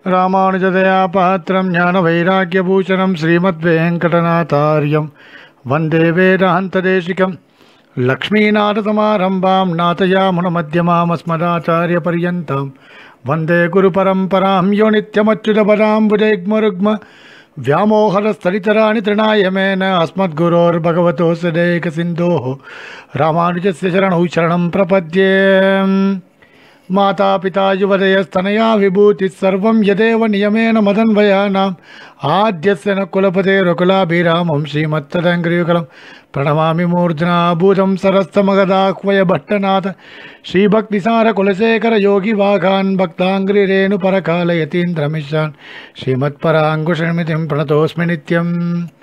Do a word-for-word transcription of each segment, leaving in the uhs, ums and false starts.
ராமானுஜதயா பாத்திரம் ஞான வைராக்கியபூஷணம் ஸ்ரீமத்வேங்கடநாதாரியம் வந்தே வேதாந்ததேசிகம் லக்ஷ்மீநாதசமாரம்பாம் நாதயாமுனமத்தியமாமஸ்மதாச்சாரியபர்யந்தாம் வந்தே குருபரம்பராம் யோ நித்யமच्युतपदाम्बुजैग्मरुग्म व्यामोहरस्थलितराणि तृणायमेन अस्मद्गुरोर्भगवतोऽस्यदेकसिन्धोः रामानुजस्य चरणौ शरणं प्रपद्ये। माता पिता युवदयस्तनया विभूतिः सर्वं यदेव नियमेन मदन्वयानाम् आद्यस्य न कुलपतेरुकुलाभिरामं श्रीमत्तदङ्घ्रियुगलं प्रणमामि मूर्ध्ना भूतं सरस्तमगदाह्वय भट्टनाथ श्रीभक्तिसारकुलशेखर योगिवाघान् भक्ताङ्घ्रिरेणुपरकालयतीन्द्रमिश्रान् श्रीमत्पराङ्कुशमितिं प्रणतोऽस्मि नित्यम्।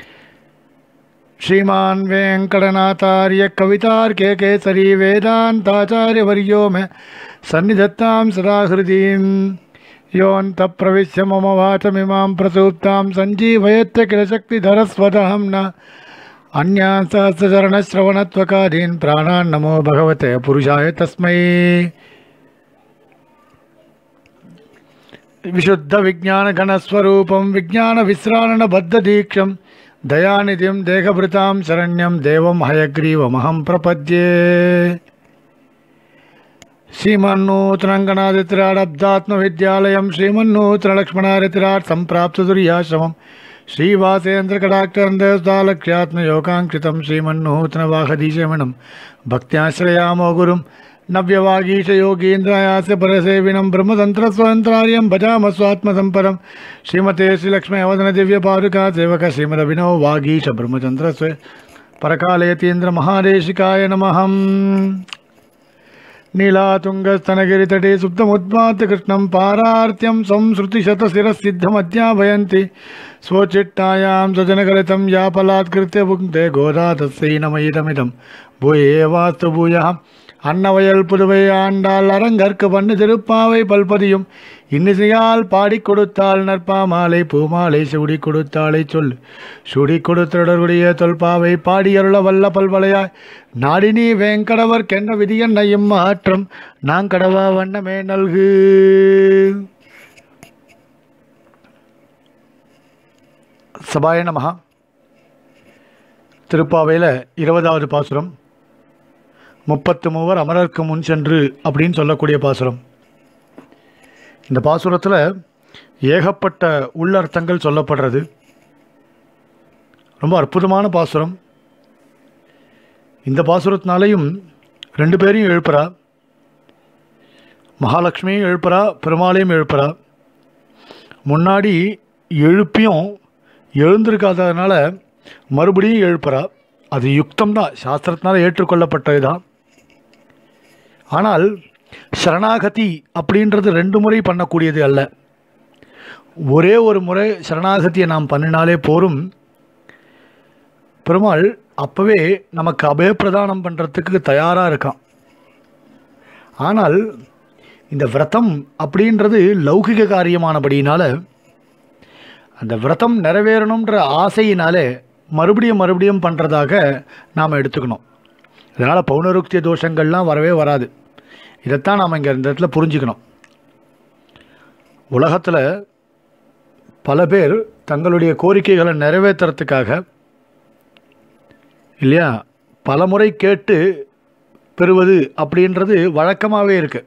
श्रीमान् वेङ्कटनाथार्य कवितार्के केसरी वेदान्ताचार्यवर्यो मे सन्निधत्तां सदा हृदीं योऽन्तःप्रविश्य मम वाचमिमां प्रसूप्तां सञ्जीवयत्य किल शक्तिधरस्वतहं न अन्यान् सहस्रचरणश्रवणत्वकादीन् प्राणान् नमो भगवते पुरुषाय तस्मै। विशुद्धविज्ञानघनस्वरूपं विज्ञानविश्राणबद्धदीक्षं दयानिधिं देहभृतां शरण्यं देवं हयग्रीवमहं प्रपद्ये। श्रीमन्नूतनङ्गनादित्राडब्दात्मविद्यालयं श्रीमन्नूतनलक्ष्मणादित्राट् सम्प्राप्तदुर्याश्रमं श्रीवासेन्द्रकटाक्षरन्दस्तालक्ष्यात्मयोगाङ्कृतं श्रीमन्नूतनवाहदीशमनं भक्त्याश्रयामो गुरुं नव्यवागीशयोगीन्द्रायास्य परसेविनं ब्रह्मतन्त्रस्वतन्त्रार्यं भजामः स्वात्मसम्पदं श्रीमते श्रीलक्ष्मीवदनदिव्यपादुका सेवक श्रीमदभिनव वागीश ब्रह्मतन्त्रस्व परकालयतीन्द्रमहादेशिकाय नमः। नीलातुङ्गस्तनगिरितटे सुप्तमुद्वात्य कृष्णं पारार्त्यं संश्रुतिशतशिरसिद्धमध्याभयन्ति स्वचिट्टायां स्वजनकलितं यापलात्कृत्य भुङ्क्ते गोदा तस्यै नमयिदमिदं भूये वास्तु भूयः அன்னவயல் புதுவை ஆண்டாள் அரங்கற்கு பண்ணு திருப்பாவை பல்பதியும் இன்னிசையால் பாடி கொடுத்தாள் நற்பாமாலை பூமாலை சூடி கொடுத்தாளை சொல் சூடி கொடுத்தொடருடைய தொல்பாவை பாடியருள வல்ல பல்வளையாய் நாடினி வேங்கடவர் கென்ற விதியன்னையும் மாற்றம் நான் கடவா வண்ணமே நல்கு. சபாய நமஹ. திருப்பாவையில் இருபதாவது பாசுரம் முப்பத்து மூவர் அமரர்க்கு முன் சென்று அப்படின்னு சொல்லக்கூடிய பாசுரம். இந்த பாசுரத்தில் ஏகப்பட்ட உள்ளர்த்தங்கள் சொல்லப்படுறது. ரொம்ப அற்புதமான பாசுரம். இந்த பாசுரத்தினாலையும் ரெண்டு பேரையும் எழுப்புறா. மகாலட்சுமியும் எழுப்புறா, பெருமாளையும் எழுப்புறா. முன்னாடி எழுப்பியும் எழுந்திருக்காததுனால மறுபடியும் எழுப்புறா. அது யுக்தம்தான், சாஸ்திரத்தினால் ஏற்றுக்கொள்ளப்பட்டது தான். ஆனால் சரணாகதி அப்படின்றது ரெண்டு முறை பண்ணக்கூடியது அல்ல. ஒரே ஒரு முறை சரணாகதியை நாம் பண்ணினாலே போரும். பெருமாள் அப்போவே நமக்கு அபயப்பிரதானம் பண்ணுறதுக்கு தயாராக இருக்கான். ஆனால் இந்த விரதம் அப்படின்றது லௌகிக காரியமானபடியினால அந்த விரதம் நிறைவேறணுன்ற ஆசையினாலே மறுபடியும் மறுபடியும் பண்ணுறதாக நாம் எடுத்துக்கணும். இதனால் பௌனருக்திய தோஷங்கள்லாம் வரவே வராது. இதைத்தான் நாம் இங்கே இந்த இடத்துல புரிஞ்சுக்கணும். உலகத்தில் பல பேர் தங்களுடைய கோரிக்கைகளை நிறைவேற்றுறதுக்காக இல்லையா பல முறை கேட்டு பெறுவது அப்படின்றது வழக்கமாகவே இருக்குது.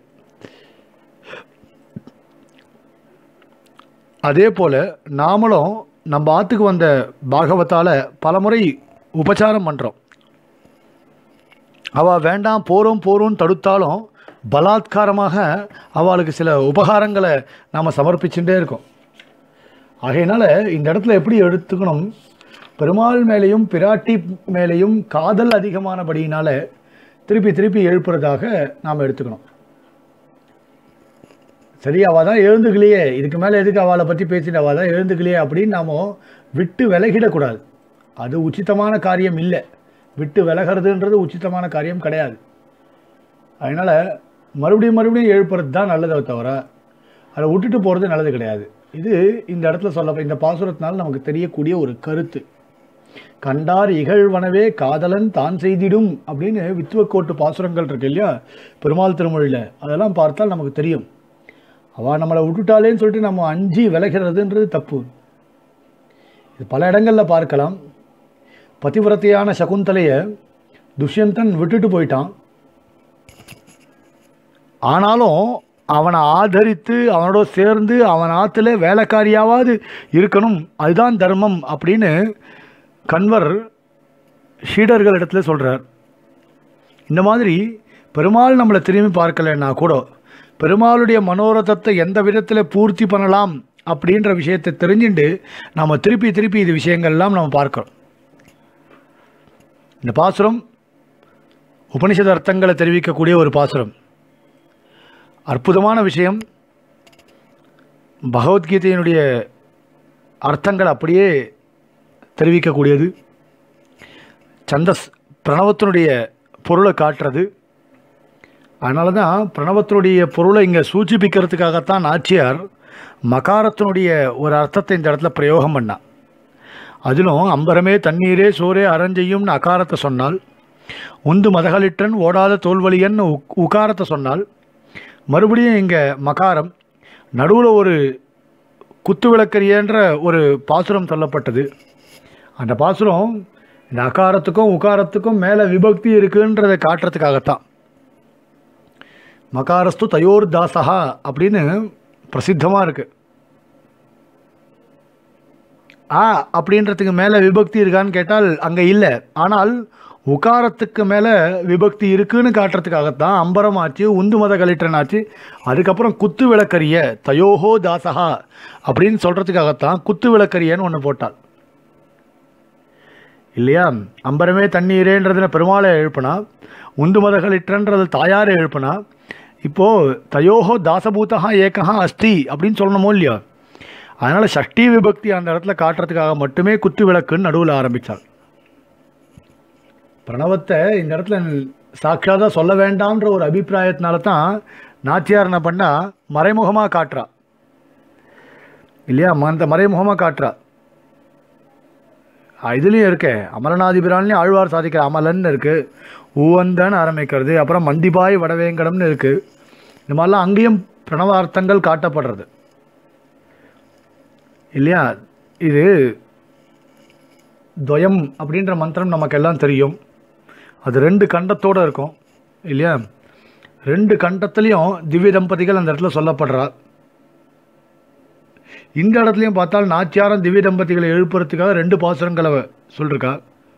அதே போல் நாமளும் நம்ம ஆற்றுக்கு வந்த பாகவத்தால் பல முறை உபச்சாரம் பண்ணுறோம். அவள் வேண்டாம் போகிறோம் போகிறோன்னு தடுத்தாலும் பலாத்காரமாக அவளுக்கு சில உபகாரங்களை நாம் சமர்ப்பிச்சுட்டே இருக்கோம். ஆகையினால் இந்த இடத்துல எப்படி எடுத்துக்கணும், பெருமாள் மேலேயும் பிராட்டி மேலேயும் காதல் அதிகமானபடியினால திருப்பி திருப்பி எழுப்புறதாக நாம் எடுத்துக்கணும். சரி, அவள் தான் எழுந்துக்கலையே, இதுக்கு மேலே எதுக்கு அவளை பற்றி பேசிட்டு அவள் தான் எழுந்துக்கலையே அப்படின்னு நாம் விட்டு விலகிடக்கூடாது. அது உச்சிதமான காரியம் இல்லை. விட்டு விலகிறதுன்றது உச்சிதமான காரியம் கிடையாது. அதனால் மறுபடியும் மறுபடியும் எழுப்புறது தான் நல்லதை தவிர அதை விட்டுட்டு போகிறது நல்லது கிடையாது. இது இந்த இடத்துல சொல்ல இந்த பாசுரத்தினால் நமக்கு தெரியக்கூடிய ஒரு கருத்து. கண்டார் இகழ்வனவே காதலன் தான் செய்திடும் அப்படின்னு வித்துவக்கோட்டு பாசுரங்கள் இருக்கு இல்லையா பெருமாள் திருமொழியில், அதெல்லாம் பார்த்தால் நமக்கு தெரியும். அவள் நம்மளை விட்டுட்டாலேன்னு சொல்லிட்டு நம்ம அஞ்சு விலகிறதுன்றது தப்பு. இது பல இடங்களில் பார்க்கலாம். பதிவிரத்தையான சகுந்தலையை துஷ்யந்தன் விட்டுட்டு போயிட்டான். ஆனாலும் அவனை ஆதரித்து அவனோட சேர்ந்து அவன் ஆற்றுல வேலைக்காரியாவது இருக்கணும், அதுதான் தர்மம் அப்படின்னு கண்வர் ஷீடர்களிடத்தில் சொல்கிறார். இந்த மாதிரி பெருமாள் நம்மளை திரும்பி பார்க்கலைன்னா கூட பெருமாளுடைய மனோரதத்தை எந்த விதத்தில் பூர்த்தி பண்ணலாம் அப்படின்ற விஷயத்தை தெரிஞ்சுட்டு நம்ம திருப்பி திருப்பி இது விஷயங்கள்லாம் நம்ம பார்க்கிறோம். இந்த பாசுரம் உபனிஷத அர்த்தங்களை தெரிவிக்கக்கூடிய ஒரு பாசுரம். அற்புதமான விஷயம். பகவத்கீதையினுடைய அர்த்தங்கள் அப்படியே தெரிவிக்கக்கூடியது. சந்தஸ் பிரணவத்தினுடைய பொருளை காட்டுறது. அதனால தான் பிரணவத்தினுடைய பொருளை இங்கே சூச்சிப்பிக்கிறதுக்காகத்தான் நாச்சியார் மகாரத்தினுடைய ஒரு அர்த்தத்தை இந்த இடத்துல பிரயோகம் பண்ணான். அதிலும் அம்பரமே தண்ணீரே சோரே அரஞ்செய்யும்னு அகாரத்தை சொன்னால், உந்து மதகளிட்டன் ஓடாத தோல்வலியன்னு உக் உகாரத்தை சொன்னால், மறுபடியும் இங்கே மகாரம் நடுவில் ஒரு குத்து விளக்கரியன்ற ஒரு பாசுரம் சொல்லப்பட்டது. அந்த பாசுரம் இந்த அகாரத்துக்கும் உகாரத்துக்கும் மேலே விபக்தி இருக்குன்றதை காட்டுறதுக்காகத்தான். மகாரஸ்து தயோர் தாசகா அப்படின்னு பிரசித்தமாக இருக்குது. ஆ அப்படின்றதுக்கு மேலே விபக்தி இருக்கான்னு கேட்டால் அங்கே இல்லை. ஆனால் உகாரத்துக்கு மேலே விபக்தி இருக்குன்னு காட்டுறதுக்காகத்தான் அம்பரம் ஆச்சு, உந்து மத கலிட்டன் ஆச்சு. அதுக்கப்புறம் குத்து விளக்கரிய தயோஹோ தாசகா அப்படின்னு சொல்கிறதுக்காகத்தான் குத்து விளக்கரியன்னு ஒன்று போட்டாள் இல்லையா? அம்பரமே தண்ணீரேன்றதுல பெருமாளை எழுப்பினா, உந்து மத கலிட்டன்றது தாயாரை எழுப்பினா, இப்போது தயோஹோ தாசபூதா ஏகா அஸ்தி அப்படின்னு சொல்லணுமோ இல்லையா? அதனால் ஷஷ்டி விபக்தி அந்த இடத்துல காட்டுறதுக்காக மட்டுமே குத்து விளக்குன்னு நடுவில் ஆரம்பித்தாள். பிரணவத்தை இந்த இடத்துல சாட்சாதாக சொல்ல வேண்டாம்ன்ற ஒரு அபிப்பிராயத்தினால தான் நாச்சியார் என்ன பண்ணால் மறைமுகமாக காட்டுறா இல்லையா? அந்த மறைமுகமாக காட்டுறா. இதுலேயும் இருக்கே அமரநாதிபிரான்லேயும் ஆழ்வார் சாதிக்கிற அமலன்னு இருக்குது, ஊவந்தன்னு ஆரம்பிக்கிறது, அப்புறம் மந்திபாய் வடவேங்கடம்னு இருக்குது. இந்த மாதிரிலாம் அங்கேயும் பிரணவார்த்தங்கள் காட்டப்படுறது இல்லையா? இது துவயம் அப்படின்ற மந்திரம் நமக்கெல்லாம் தெரியும். அது ரெண்டு கண்டத்தோடு இருக்கும் இல்லையா? ரெண்டு கண்டத்துலேயும் திவ்ய தம்பதிகள் அந்த இடத்துல சொல்லப்படுறா. இந்த இடத்துலையும் பார்த்தால் நாச்சியாரம் திவ்ய தம்பதிகளை எழுப்புறதுக்காக ரெண்டு பாசுரங்களை சொல்லிருக்கா.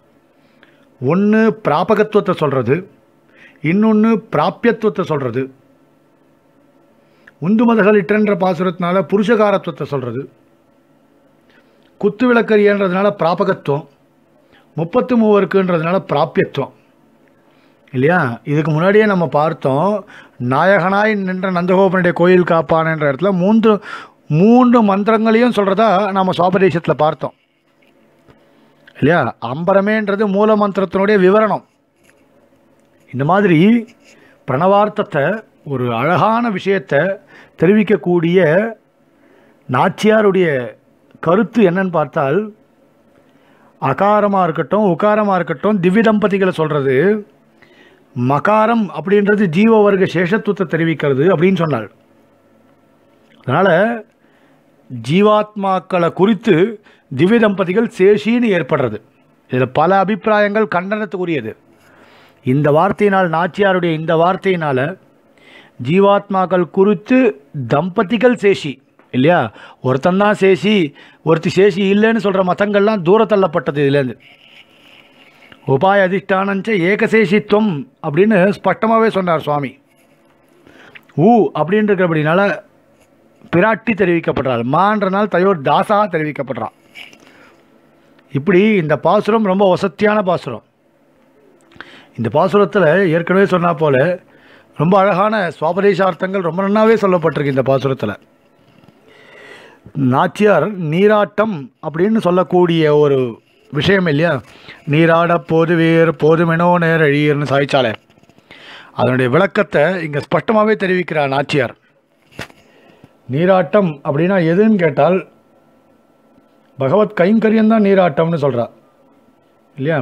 ஒன்று பிராபகத்துவத்தை சொல்கிறது, இன்னொன்று பிராப்பியத்துவத்தை சொல்கிறது. உந்து மதகளிட்டன்ற பாசுரத்தினால புருஷகாரத்துவத்தை சொல்கிறது, குத்து விளக்கரியன்றதுனால பிராபகத்துவம், முப்பத்து மூவருக்குன்றதுனால பிராப்பியத்துவம் இல்லையா? இதுக்கு முன்னாடியே நம்ம பார்த்தோம், நாயகனாய் நின்ற நந்தகோபனுடைய கோயில் காப்பான்ன்ற இடத்துல மூன்று மூன்று மந்திரங்களையும் சொல்கிறதா நம்ம சுவாபதேசத்தில் பார்த்தோம் இல்லையா? அம்பரமேன்றது மூல மந்திரத்தினுடைய விவரணம். இந்த மாதிரி பிரணவார்த்தத்தை ஒரு அழகான விஷயத்தை தெரிவிக்கக்கூடிய நாச்சியாருடைய கருத்து என்னன்னு பார்த்தால், அகாரமாக இருக்கட்டும் உகாரமாக இருக்கட்டும் திவ்ய தம்பதிகளை சொல்கிறது, மகாரம் அப்படின்றது ஜீவ வர்க்க சேஷத்துவத்தை தெரிவிக்கிறது அப்படின்னு சொன்னாள். அதனால் ஜீவாத்மாக்களை குறித்து திவ்ய தம்பதிகள் சேஷின்னு ஏற்படுறது. இதில் பல அபிப்பிராயங்கள் கண்டனத்துக்குரியது. இந்த வார்த்தையினால், நாச்சியாருடைய இந்த வார்த்தையினால் ஜீவாத்மாக்கள் குறித்து தம்பதிகள் சேஷி இல்லையா? ஒருத்தந்தான் சேஷி ஒருத்தி சேஷி இல்லைன்னு சொல்கிற மதங்கள்லாம் தூரத்தள்ளப்பட்டது இதுலேருந்து. உபாய அதிஷ்டானஞ்ச ஏகசேஷித்துவம் அப்படின்னு ஸ்பஷ்டமாகவே சொன்னார் சுவாமி. ஊ அப்படின்னு இருக்கிறபடினால பிராட்டி தெரிவிக்கப்படுறாள், மான்றனால் தயோர் தாசா தெரிவிக்கப்படுறான். இப்படி இந்த பாசுரம் ரொம்ப வசத்தியான பாசுரம். இந்த பாசுரத்தில் ஏற்கனவே சொன்னா போல ரொம்ப அழகான சுவாபதேசார்த்தங்கள் ரொம்ப நன்னாவே சொல்லப்பட்டிருக்கு. இந்த பாசுரத்தில் நாச்சியார் நீராட்டம் அப்படின்னு சொல்லக்கூடிய ஒரு விஷயம் இல்லையா? நீராட போது வேறு போதுமெனோ நேர் அழியர்னு சாய்ச்சாலே அதனுடைய விளக்கத்தை இங்கே ஸ்பஷ்டமாகவே தெரிவிக்கிறார் நாச்சியார். நீராட்டம் அப்படின்னா எதுன்னு கேட்டால் பகவத் கைங்கரியம் தான் நீராட்டம்னு சொல்கிறா இல்லையா?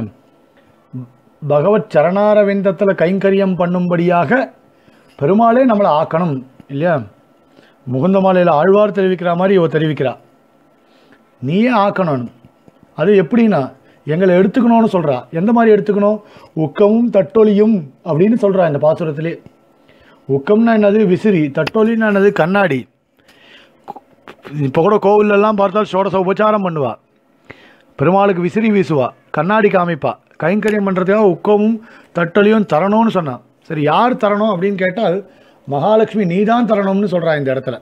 பகவத் சரணாரவிந்தத்தில் கைங்கரியம் பண்ணும்படியாக பெருமாளே நம்மளை ஆக்கணும் இல்லையா? முகுந்த மாலையில் ஆழ்வார் தெரிவிக்கிற மாதிரி இவ தெரிவிக்கிறா. நீயே ஆக்கணும். அது எப்படின்னா எங்களை எடுத்துக்கணும்னு சொல்கிறா. எந்த மாதிரி எடுத்துக்கணும்? உக்கமும் தட்டொலியும் அப்படின்னு சொல்கிறா இந்த பாசுரத்திலே. உக்கம்னா என்னது? விசிறி. தட்டொலின்னா என்னது? கண்ணாடி. இப்போ கூட கோவிலெல்லாம் பார்த்தால் ஷோடச உபச்சாரம் பண்ணுவா, பெருமாளுக்கு விசிறி வீசுவா, கண்ணாடி காமிப்பா. கைங்கரியம் பண்ணுறதுக்காக உக்கமும் தட்டொலியும் தரணும்னு சொன்னான். சரி, யார் தரணும் அப்படின்னு கேட்டால் மகாலட்சுமி நீ தான் தரணும்னு சொல்கிறா இந்த இடத்துல.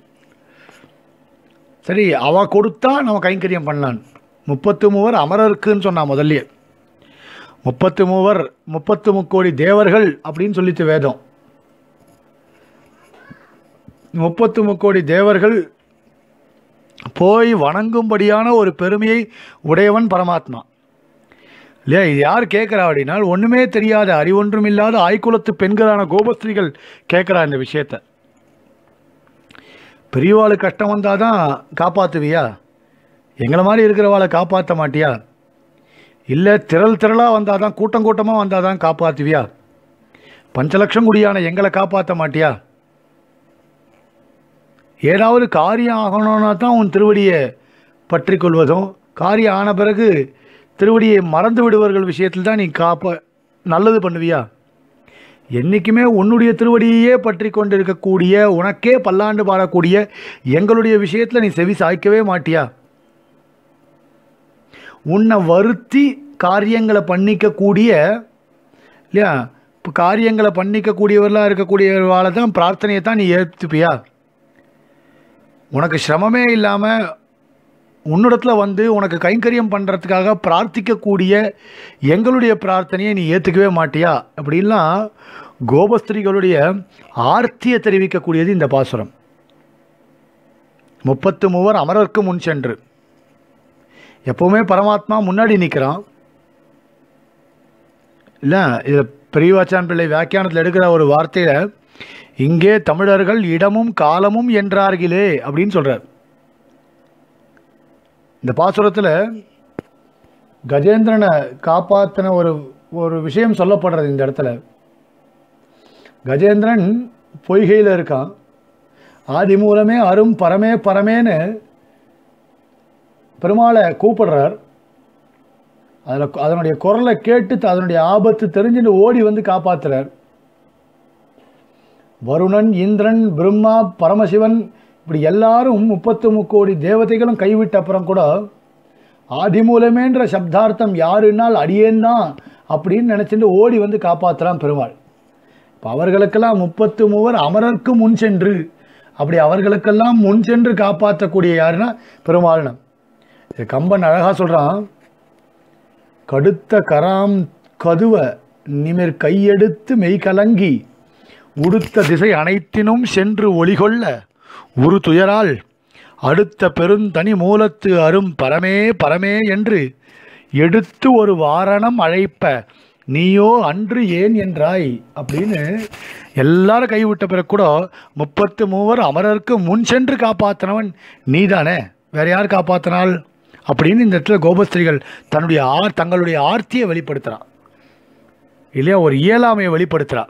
சரி, அவள் கொடுத்தா நம்ம கைங்கரியம் பண்ணலான். முப்பத்து மூவர் அமரருக்குன்னு சொன்னான் முதல்லையே. முப்பத்து மூவர் முப்பத்து முக்கோடி தேவர்கள் அப்படின்னு சொல்லிச்சு வேதம். முப்பத்து முக்கோடி தேவர்கள் போய் வணங்கும்படியான ஒரு பெருமையை உடையவன் பரமாத்மா இல்லையா? இது யார் கேட்குறா அப்படின்னா, ஒன்றுமே தெரியாத அறிவொன்றும் இல்லாத ஆய்குலத்து பெண்களான கோபஸ்திரிகள் கேட்குறா இந்த விஷயத்தை. பெரியவாளுக்கு கஷ்டம் வந்தால் தான் காப்பாற்றுவியா? எங்களை மாதிரி இருக்கிறவாளை காப்பாற்ற மாட்டியா? இல்லை திரள் திரளாக வந்தால் தான், கூட்டம் கூட்டமாக வந்தால் தான் காப்பாற்றுவியா? பஞ்சலட்சம் குடியான எங்களை காப்பாற்ற மாட்டியா? ஏதாவது காரியம் ஆகணும்னா தான் உன் திருவடியை பற்றி கொள்வதும், காரியம் ஆன பிறகு திருவடியை மறந்து விடுவர்கள் விஷயத்தில் தான் நீ காப்ப நல்லது பண்ணுவியா? என்றைக்குமே உன்னுடைய திருவடியே பற்றி கொண்டு இருக்கக்கூடிய, உனக்கே பல்லாண்டு பாடக்கூடிய எங்களுடைய விஷயத்தில் நீ செவி சாய்க்கவே மாட்டியா? உன்னை வருத்தி காரியங்களை பண்ணிக்கக்கூடிய இல்லையா, இப்போ காரியங்களை பண்ணிக்கக்கூடியவர்களாக இருக்கக்கூடியவர்களால தான் பிரார்த்தனையை தான் நீ ஏற்றுப்பியா? உனக்கு சிரமமே இல்லாமல் உன்னிடத்தில் வந்து உனக்கு கைங்கரியம் பண்ணுறதுக்காக பிரார்த்திக்கக்கூடிய எங்களுடைய பிரார்த்தனையை நீ ஏற்றுக்கவே மாட்டியா? அப்படின்லாம் கோபஸ்திரிகளுடைய ஆர்த்தியை தெரிவிக்கக்கூடியது இந்த பாசுரம். முப்பத்து மூவர் அமரருக்கு முன் சென்று. எப்போவுமே பரமாத்மா முன்னாடி நிற்கிறான் இல்லை? இதில் பெரியவாச்சான் பிள்ளை வியாக்கியானத்தில் எடுக்கிற ஒரு வார்த்தையில், இங்கே தமிழர்கள் இடமும் காலமும் என்றார்களே அப்படின்னு சொல்கிறார். இந்த பாசுரத்தில் கஜேந்திரனை காப்பாற்றின ஒரு ஒரு விஷயம் சொல்லப்படுறது இந்த இடத்துல. கஜேந்திரன் பொய்கையில் இருக்கான். ஆதி மூலமே அரும் பரமே பரமேன்னு பெருமாளை கூப்பிடுறார். அதில் அதனுடைய குரலை கேட்டு அதனுடைய ஆபத்து தெரிஞ்சுட்டு ஓடி வந்து காப்பாற்றுறார். வருணன், இந்திரன், பிரம்மா, பரமசிவன் இப்படி எல்லாரும் முப்பத்து முக்கோடி தேவதைகளும் கைவிட்ட அப்புறம் கூட ஆதி மூலமேன்ற சப்தார்த்தம் யாருன்னால் அடியேன்தான் அப்படின்னு நினச்சிட்டு ஓடி வந்து காப்பாற்றுறான் பெருமாள். இப்போ அவர்களுக்கெல்லாம் முப்பத்து மூவர் அமரருக்கு முன் சென்று, அப்படி அவர்களுக்கெல்லாம் முன் சென்று காப்பாற்றக்கூடிய யாருன்னா பெருமாள்னா. இது கம்பன் அழகாக சொல்கிறான். கடுத்த கராம் கதுவ நிமிர் கையெடுத்து மெய்கலங்கி உடுத்த திசை அனைத்தினும் சென்று ஒளிகொள்ள உரு துயரால் அடுத்த பெருந்தனி மூலத்து அரும் பரமே பரமே என்று எடுத்து ஒரு வாரணம் அழைப்ப நீயோ அன்று ஏன் என்றாய் அப்படின்னு எல்லாரும் கைவிட்ட பிறகு கூட முப்பத்து மூவர் அமரருக்கு முன் சென்று காப்பாற்றினவன் நீதானே, வேற யார் காப்பாற்றினாள் அப்படின்னு இந்த இடத்துல கோபஸ்திரிகள் தன்னுடைய ஆர் தங்களுடைய ஆர்த்தியை வெளிப்படுத்துகிறான் இல்லையா, ஒரு இயலாமையை வெளிப்படுத்துகிறா.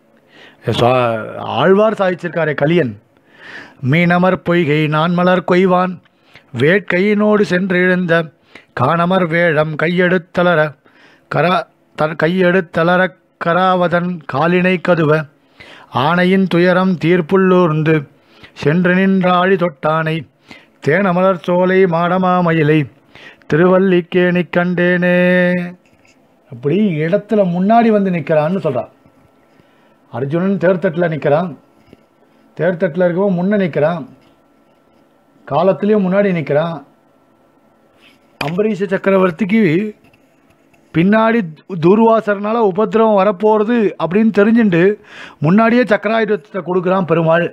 ஆழ்வார் சாதிச்சிருக்காரே கலியன், மீனமர் பொய்கை நான் மலர் கொய்வான் வேட்கையினோடு சென்று எழுந்த காணமர் வேழம் கையெடுத்தளர கரா தன் கையெடுத்தளர கராவதன் காலினை கதுவ ஆணையின் துயரம் தீர்ப்புள்ளூர்ந்து சென்று நின்றாழி தொட்டானை தேனமலர் சோலை மாடமாமயிலை திருவல்லிக்கேணி கண்டேனே. அப்படி இடத்துல முன்னாடி வந்து நிற்கிறான்னு சொல்கிறான். அர்ஜுனன் தேர்தட்டில் நிற்கிறான். தேர்தட்டில் இருக்கவும் முன்னே நிற்கிறான். காலத்துலேயும் முன்னாடி நிற்கிறான். அம்பரீஷ சக்கரவர்த்திக்கு பின்னாடி துர்வாசர்னால உபத்திரவம் வரப்போகிறது அப்படின்னு தெரிஞ்சுட்டு முன்னாடியே சக்கராயுதத்தை கொடுக்குறான் பெருமாள்.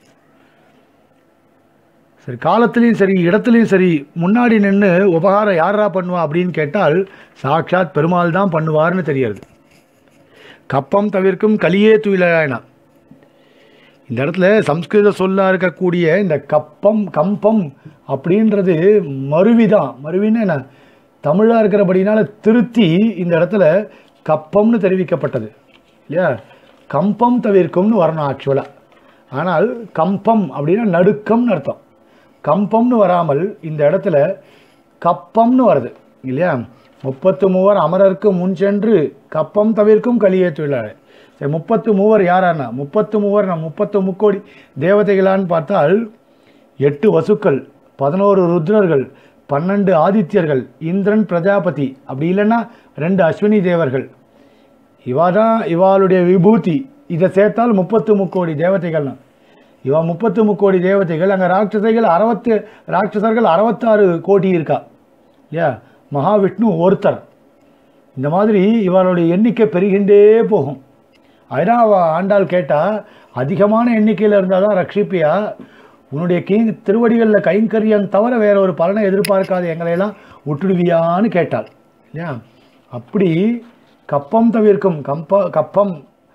சரி, காலத்துலேயும் சரி இடத்துலையும் சரி முன்னாடி நின்று உபகாரம் யாரா பண்ணுவா அப்படின்னு கேட்டால் சாட்சாத் பெருமாள் தான் பண்ணுவார்னு தெரிகிறது. கப்பம் தவிர்க்கும் கலியே துயிலாயினா. இந்த இடத்துல சம்ஸ்கிருத சொல்லாக இருக்கக்கூடிய இந்த கப்பம் கம்பம் அப்படின்றது மருவி தான். மருவின்னு என்ன, தமிழாக இருக்கிறபடினால திருத்தி இந்த இடத்துல கப்பம்னு தெரிவிக்கப்பட்டது இல்லையா. கம்பம் தவிர்க்கும்னு வரணும் ஆக்சுவலாக. ஆனால் கம்பம் அப்படின்னா நடுக்கம்னு அர்த்தம். கம்பம்னு வராமல் இந்த இடத்துல கப்பம்னு வருது இல்லையா? முப்பத்து மூவர் அமரருக்கு முன் சென்று கப்பம் தவிர்க்கும் கலியே தொழிலாளர். சரி, முப்பத்து மூவர் யாரானா? முப்பத்து மூவர் நான் முப்பத்து முக்கோடி தேவதைகளான்னு பார்த்தால் எட்டு வசுக்கள், பதினோரு ருத்ரர்கள், பன்னெண்டு ஆதித்யர்கள், இந்திரன், பிரஜாபதி, அப்படி இல்லைன்னா ரெண்டு அஸ்வினி தேவர்கள். இவா தான் இவாளுடைய விபூதி. இதை சேர்த்தால் முப்பத்து முக்கோடி தேவதைகள்னா இவா முப்பத்து முக்கோடி தேவதைகள். அங்கே ராட்சசைகள் அறுபத்து ராட்சசர்கள் அறுபத்தாறு கோடி இருக்கா இல்லையா? மகாவிஷ்ணு ஒருத்தர். இந்த மாதிரி இவளுடைய எண்ணிக்கை பெருகின்றே போகும். அதுதான் அவள் ஆண்டாள் கேட்டால், அதிகமான எண்ணிக்கையில் இருந்தால் தான் ரட்சிப்பியா, உன்னுடைய கீ திருவடிகளில் கைங்கரியம் தவிர வேற ஒரு பலனை எதிர்பார்க்காத எங்களையெல்லாம் விட்டுடுவியான்னு கேட்டாள் இல்லையா? அப்படி கப்பம் தவிர்க்கும் கம்ப கப்பம்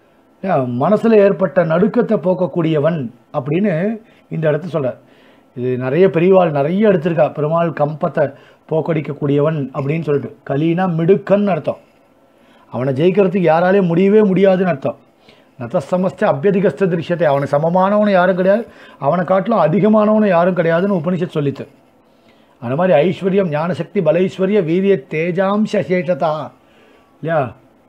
மனசில் ஏற்பட்ட நடுக்கத்தை போக்கக்கூடியவன் அப்படின்னு இந்த இடத்த சொல்கிறார். இது நிறைய பெரியவாள் நிறைய எடுத்திருக்கா. பெருமாள் கம்பத்தை போக்கடிக்கக்கூடியவன் அப்படின்னு சொல்லிட்டு. கலினா மிடுக்கன்னு அர்த்தம். அவனை ஜெயிக்கிறதுக்கு யாராலையும் முடியவே முடியாதுன்னு அர்த்தம். நத்தசமஸ்த அபியதிகஸ்த திருஷ்யத்தை, அவனுக்கு சமமானவனும் யாரும் கிடையாது, அவனை காட்டிலும் அதிகமானவனும் யாரும் கிடையாதுன்னு உபனிஷத் சொல்லித்து. அந்த மாதிரி ஐஸ்வர்யம், ஞானசக்தி, பலைஸ்வர்ய, வீரிய, தேஜாம்ச சேஷதா இல்லையா?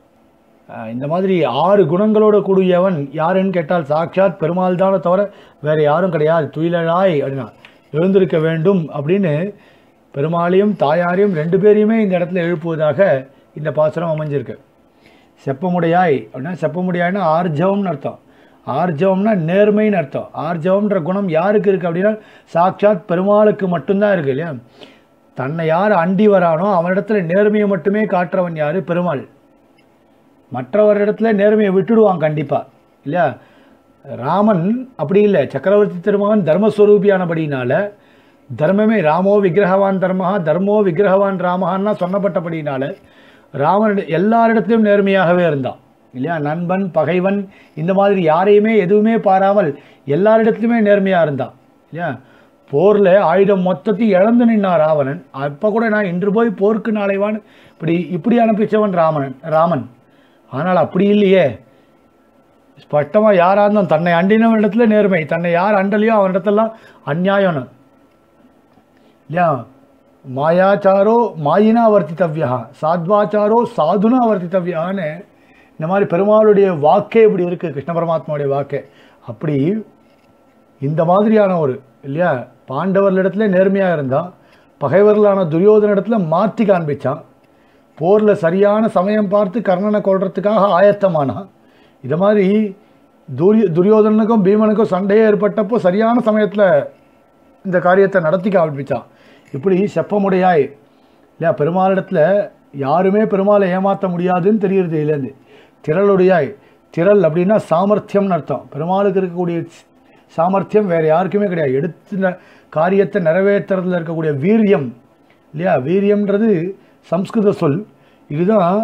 இந்த மாதிரி ஆறு குணங்களோடு கூடியவன் யாருன்னு கேட்டால் சாட்சாத் பெருமாள் தானே தவிர வேறு யாரும் கிடையாது. துயிலாய் அப்படின்னா எழுந்திருக்க வேண்டும் அப்படின்னு பெருமாளையும் தாயாரையும் ரெண்டு பேரையுமே இந்த இடத்துல எழுப்புவதாக இந்த பாசுரம் அமைஞ்சிருக்கு. செப்பமுடையாய் அப்படின்னா, செப்பமுடையாய்னா ஆர்ஜவம்னு அர்த்தம். ஆர்ஜவம்னா நேர்மைன்னு அர்த்தம். ஆர்ஜவம்ன்ற குணம் யாருக்கு இருக்குது அப்படின்னா சாட்சாத் பெருமாளுக்கு மட்டும்தான் இருக்குது இல்லையா? தன்னை யார் அண்டி வரானோ அவனிடத்துல நேர்மையை மட்டுமே காட்டுறவன் யார்? பெருமாள். மற்றவரிடத்துல நேர்மையை விட்டுடுவான் கண்டிப்பாக இல்லையா? ராமன் அப்படி இல்லை. சக்கரவர்த்தி திருமகன் தர்மஸ்வரூபியானபடினால தர்மமே ராமோ விக்கிரகவான் தர்மஹா தர்மோ விக்கிரகவான் ராமஹான்னா சொன்னப்பட்டபடினால ராமன் எல்லாரிடத்திலும் நேர்மையாகவே இருந்தான் இல்லையா? நண்பன், பகைவன், இந்த மாதிரி யாரையுமே எதுவுமே பாராமல் எல்லாரிடத்துலையுமே நேர்மையாக இருந்தான் இல்லையா? போரில் ஆயுதம் மொத்தத்தையும் இழந்து நின்னான் ராவணன். அப்போ கூட நான் இன்று போய் போருக்கு நாளைவான் இப்படி இப்படி அனுப்பிச்சவன் ராமன் ராமன் ஆனால் அப்படி இல்லையே. ஸ்பஷ்டமாக யாராக இருந்தான் தன்னை அண்டினவனிடத்துல நேர்மை, தன்னை யார் அண்டலையோ அவனிடத்தெல்லாம் அந்நியாயம் இல்லையா? மாயாச்சாரோ மாயினா வர்த்தித்தவ்யா, சாத்வாச்சாரோ சாதுனா வர்த்தித்தவ்யான்னு இந்த மாதிரி பெருமாளுடைய வாக்கே இப்படி இருக்குது. கிருஷ்ண பரமாத்மாவுடைய வாக்கே அப்படி இந்த மாதிரியான ஒரு இல்லையா? பாண்டவர்களிடத்துல நேர்மையாக இருந்தான், பகைவர்களான துரியோதனிடத்துல மாற்றி காண்பிச்சான், போரில் சரியான சமயம் பார்த்து கர்ணனை கொள்றதுக்காக ஆயத்தமானான். இது மாதிரி துரிய துரியோதனனுக்கும் பீமனுக்கும் சண்டையே ஏற்பட்டப்போ சரியான சமயத்தில் இந்த காரியத்தை நடத்தி காண்பிச்சான். இப்படி செப்பமுடையாய் இல்லையா? பெருமாளிடத்தில் யாருமே பெருமாளை ஏமாற்ற முடியாதுன்னு தெரியுறது இதுலேருந்து. திரளுடையாய், திரள் அப்படின்னா சாமர்த்தியம்னு அர்த்தம். பெருமாளுக்கு இருக்கக்கூடிய சாமர்த்தியம் வேறு யாருக்குமே கிடையாது. எடுத்த காரியத்தை நிறைவேற்றுறதுல இருக்கக்கூடிய வீரியம் இல்லையா? வீரியம்ன்றது சம்ஸ்கிருத சொல். இதுதான்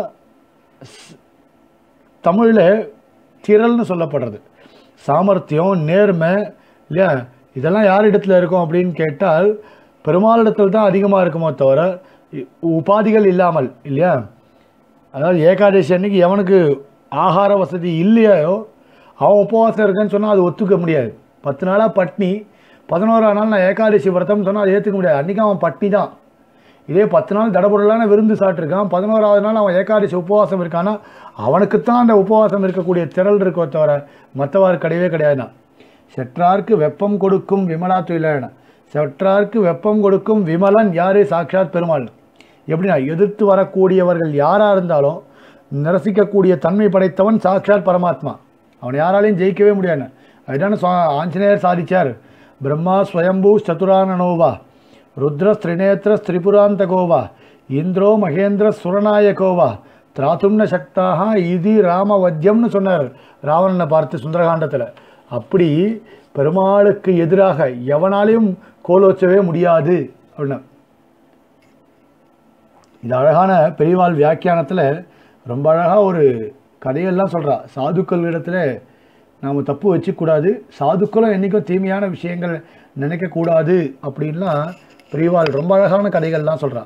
தமிழில் திரள்னு சொல்லப்படுறது. சாமர்த்தியம், நேர்மை இல்லையா? இதெல்லாம் யார் இடத்துல இருக்கும் அப்படின்னு கேட்டால் பெருமாளிடத்தில் தான் அதிகமாக இருக்குமோ தவிர உபாதிகள் இல்லாமல் இல்லையா? அதாவது ஏகாதசி அன்னைக்கு எவனுக்கு ஆகார வசதி இல்லையோ அவன் உபவாசம் இருக்கேன்னு சொன்னால் அது ஒத்துக்க முடியாது. பத்து நாளாக பட்னி, பதினோரா நாள் நான் ஏகாதசி விரதம்னு சொன்னால் அது ஏற்றுக்க முடியாது. அன்றைக்கி அவன் பட்னி தான். இதே பத்து நாள் தடபுடலான விருந்து சாப்பிட்ருக்கான், பதினோராவது நாள் அவன் ஏகாதசி உபவாசம் இருக்கான்னா அவனுக்குத்தான் அந்த உபவாசம் இருக்கக்கூடிய திரள் இருக்கோ தவிர மற்றவாறு கிடையவே கிடையாதுண்ணா. செற்றார்க்கு வெப்பம் கொடுக்கும் விமலா துயிலான, செற்றார்க்கு வெப்பம் கொடுக்கும் விமலன் யார்? சாட்சாத் பெருமாள். எப்படின்னா எதிர்த்து வரக்கூடியவர்கள் யாராக இருந்தாலும் நிரசிக்கக்கூடிய தன்மை படைத்தவன் சாட்சாத் பரமாத்மா. அவனை யாராலையும் ஜெயிக்கவே முடியாது. அதுதானே ஆஞ்சநேயர் சாதிச்சார். பிரம்மா ஸ்வயம்பூ சதுரானனோவா, ருத்ர ஸ்திரிநேத்திர ஸ்திரிபுராந்தகோவா, இந்திரோ மகேந்திர சுரநாயகோவா, திராத்தும்ன சக்தாக இது ராமவத்தியம்னு சொன்னார் ராவணனை பார்த்து சுந்தரகாண்டத்தில். அப்படி பெருமாளுக்கு எதிராக எவனாலையும் கோலோச்சவே முடியாது அப்படின்னா. இது அழகான பெரியவாள் வியாக்கியானத்தில் ரொம்ப அழகாக ஒரு கதையெல்லாம் சொல்கிறா. சாதுக்கள் இடத்துல நாம் தப்பு வச்சுக்கூடாது, சாதுக்களும் என்றைக்கும் தீமையான விஷயங்கள் நினைக்கக்கூடாது அப்படின்லாம் பெரியவாள் ரொம்ப அழகான கதைகள்லாம் சொல்கிறா.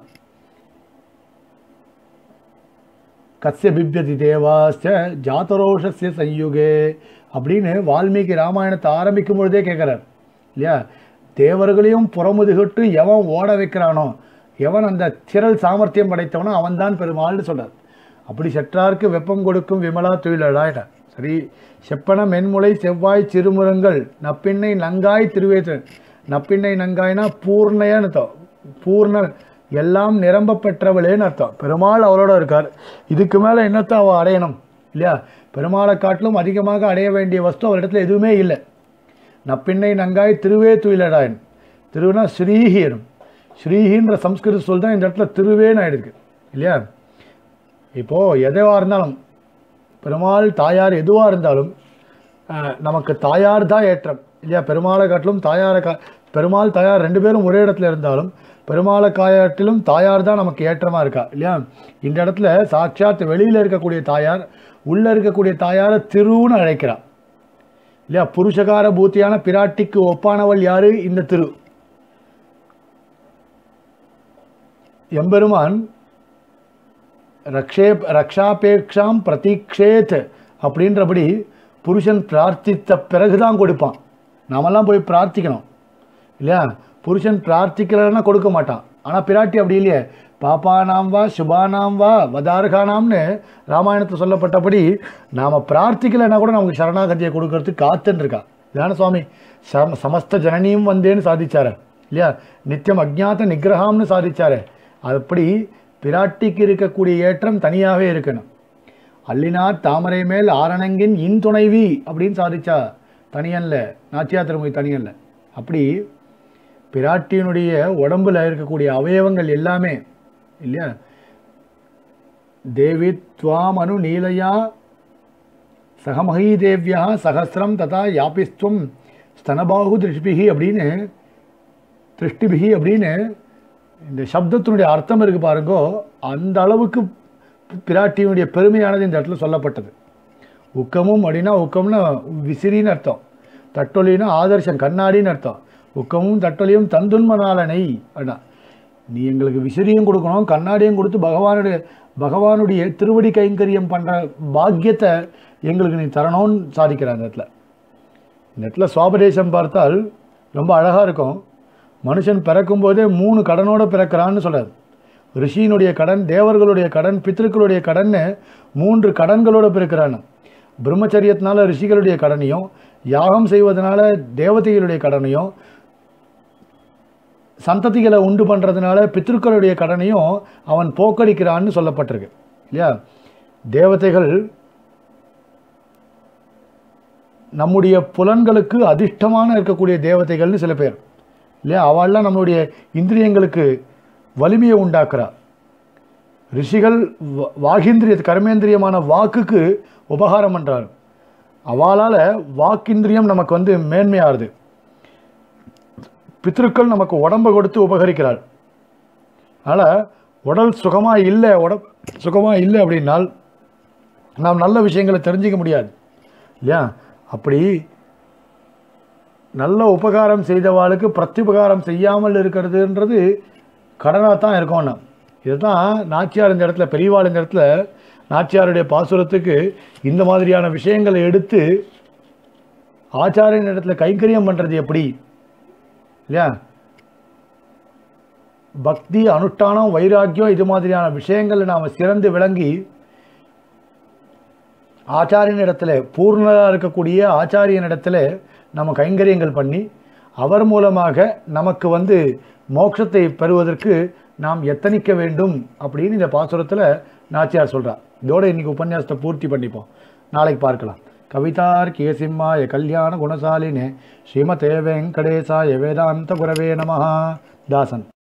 கஸ்ய பிப்யதி தேவாஸ்ய ஜாதரோஷஸ்ய சயுகே அப்படின்னு வால்மீகி ராமாயணத்தை ஆரம்பிக்கும் பொழுதே கேட்குறார் இல்லையா. தேவர்களையும் புறமுதுகிட்டு எவன் ஓட வைக்கிறானோ, எவன் அந்த திரள் சாமர்த்தியம் படைத்தவனோ அவன் தான் பெருமாள்னு சொல்கிறார். அப்படி செற்றார்க்கு வெப்பம் கொடுக்கும் விமலா துயிலடாயிட்டார். சரி, செப்பன மென்முளை செவ்வாய் சிறுமுரங்கள் நப்பிண்ணை நங்காய் திருவேற்று. நப்பிண்ணை நங்காய்னா பூர்ணையான்னு அர்த்தம். பூர்ண எல்லாம் நிரம்ப பெற்றவளேன்னு அர்த்தம். பெருமாள் அவளோட இருக்கார். இதுக்கு மேலே என்னத்தை அவள் அடையணும் இல்லையா. பெருமாளை காட்டிலும் அதிகமாக அடைய வேண்டிய வஸ்து அவரிடத்துல எதுவுமே இல்லை. நப்பிண்ணை நங்காய் திருவே துயிலடாயன். திருவுனா ஸ்ரீஹீனும். ஸ்ரீஹின்ற சம்ஸ்கிருத சொல் தான் இந்த இடத்துல திருவேன்னு ஆயிடுருக்கு இல்லையா. இப்போது எதுவாக இருந்தாலும் பெருமாள் தாயார் எதுவாக இருந்தாலும் நமக்கு தாயார் தான் ஏற்றம் இல்லையா. பெருமாளை காட்டிலும் தாயாரை கா பெருமாள் தாயார் ரெண்டு பேரும் ஒரே இடத்துல இருந்தாலும் பெருமாளை காட்டிலும் தாயார் தான் நமக்கு ஏற்றமாக இருக்கா இல்லையா. இந்த இடத்துல சாட்சாத் வெளியில் இருக்கக்கூடிய தாயார் உள்ளே இருக்கக்கூடிய தாயாரை திருன்னு அழைக்கிறார் இல்லையா. புருஷகார பூத்தியான பிராட்டிக்கு ஒப்பானவள் யாரு? இந்த திரு. எம்பெருமான் ரக்ஷே ரக்ஷாபேக்ஷாம் பிரதீக்ஷேத் அப்படின்றபடி புருஷன் பிரார்த்தித்த பிறகுதான் கொடுப்பான். நாமெல்லாம் போய் பிரார்த்திக்கணும் இல்லையா. புருஷன் பிரார்த்திக்கலன்னா கொடுக்க மாட்டான். ஆனால் பிராட்டி அப்படி இல்லையே. பாப்பானாம் வா சுபானாம் வா வதார்கானாம்னு ராமாயணத்தில் சொல்லப்பட்டபடி நாம் பிரார்த்திக்கலைன்னா கூட நமக்கு சரணாகதியை கொடுக்கறதுக்கு காத்துன்னு இருக்கா. இதான சுவாமி சம சமஸ்த ஜனனியும் வந்தேன்னு சாதிச்சாரு இல்லையா. நித்தியம் அஜ்ஞாத நிகிரகம்னு சாதிச்சாரு. அப்படி பிராட்டிக்கு இருக்கக்கூடிய ஏற்றம் தனியாகவே இருக்கணும். அல்லினார் தாமரை மேல் ஆரணங்கின் இன் துணைவி அப்படின்னு சாதிச்சா தனியல்ல. நாச்சியா திருமொழி தனியல்ல. அப்படி பிராட்டியினுடைய உடம்புல இருக்கக்கூடிய அவயவங்கள் எல்லாமே இல்லையா. தேவி துவாம் அனு நீலையா சகமஹீ தேவ்யா சகசிரம் ததா யாபிஸ்துவம் ஸ்தனபாகு திருஷ்பிகி அப்படின்னு திருஷ்டிபிகி அப்படின்னு இந்த சப்தத்தினுடைய அர்த்தம் இருக்குது பாருங்கோ. அந்த அளவுக்கு பிராட்டியினுடைய பெருமையானது இந்த இடத்துல சொல்லப்பட்டது. உக்கமும் அப்படின்னா உக்கம்னா விசிறின்னு அர்த்தம். தட்டொலின்னா ஆதர்ஷம் கண்ணாடின்னு அர்த்தம். உக்கமும் தட்டொலியும் தந்துன்மனாலனை அப்படின்னா நீ எங்களுக்கு விசிறியும் கொடுக்கணும் கண்ணாடியும் கொடுத்து பகவானுடைய பகவானுடைய திருவடி கைங்கரியம் பண்ணுற பாக்கியத்தை எங்களுக்கு நீ தரணும்னு சாதிக்கிறார் இந்த இடத்துல. இந்த இடத்துல சுவாபதேசம் பார்த்தால் ரொம்ப அழகாக இருக்கும். மனுஷன் பிறக்கும் போதே மூணு கடனோடு பிறக்கிறான்னு சொல்கிறார். ரிஷியினுடைய கடன், தேவர்களுடைய கடன், பித்திருக்களுடைய கடன்னு மூன்று கடன்களோடு பிறக்கிறான்னு. பிரம்மச்சரியத்தினால ரிஷிகளுடைய கடனையும், யாகம் செய்வதனால தேவதைகளுடைய கடனையும், சந்ததிகளை உண்டு பண்ணுறதுனால பித்திருக்களுடைய கடனையும் அவன் போக்கடிக்கிறான்னு சொல்லப்பட்டிருக்கு இல்லையா. தேவதைகள் நம்முடைய புலன்களுக்கு அதிர்ஷ்டமான இருக்கக்கூடிய தேவதைகள்னு சில பேர் இல்லையா. அவள்லாம் நம்மளுடைய இந்திரியங்களுக்கு வலிமையை உண்டாக்குறா. ரிஷிகள் வாகிந்திரிய கர்மேந்திரியமான வாக்குக்கு உபகாரம் பண்ணுறாரு. அவளால் வாக்கிந்திரியம் நமக்கு வந்து மேன்மையாகுது. பித்ருக்கள் நமக்கு உடம்பை கொடுத்து உபகரிக்கிறாள். அதனால் உடல் சுகமாக இல்லை உடம்பு சுகமாக இல்லை அப்படின்னால் நாம் நல்ல விஷயங்களை தெரிஞ்சிக்க முடியாது இல்லையா. அப்படி நல்ல உபகாரம் செய்தவாளுக்கு பிரத்யுபகாரம் செய்யாமல் இருக்கிறதுன்றது கடனாக தான் இருக்கோம். இதுதான் நாச்சியார் இந்த இடத்துல பெரியவாள் இந்த இடத்துல நாச்சியாருடைய பாசுரத்துக்கு இந்த மாதிரியான விஷயங்களை எடுத்து ஆச்சாரியின் இடத்துல கைங்கரியம் பண்ணுறது எப்படி இல்லையா. பக்தி அனுஷ்டானம் வைராக்கியம் இது மாதிரியான விஷயங்களை நாம் சிறந்து விளங்கி ஆச்சாரியன் இடத்துல பூர்ணராக இருக்கக்கூடிய ஆச்சாரியன் இடத்துல நம்ம கைங்கரியங்கள் பண்ணி அவர் மூலமாக நமக்கு வந்து மோட்சத்தை பெறுவதற்கு நாம் எத்தனிக்க வேண்டும் அப்படின்னு இந்த பாசுரத்தில் நாச்சியார் சொல்கிறார். இதோடு இன்றைக்கி உபன்யாசத்தை பூர்த்தி பண்ணிப்போம். நாளைக்கு பார்க்கலாம். கவிதார்க்கிய சிம்மாய கல்யாண குணசாலினே ஸ்ரீமதே வெங்கடேசாய வேதாந்த குரவே நமஹ. தாசன்.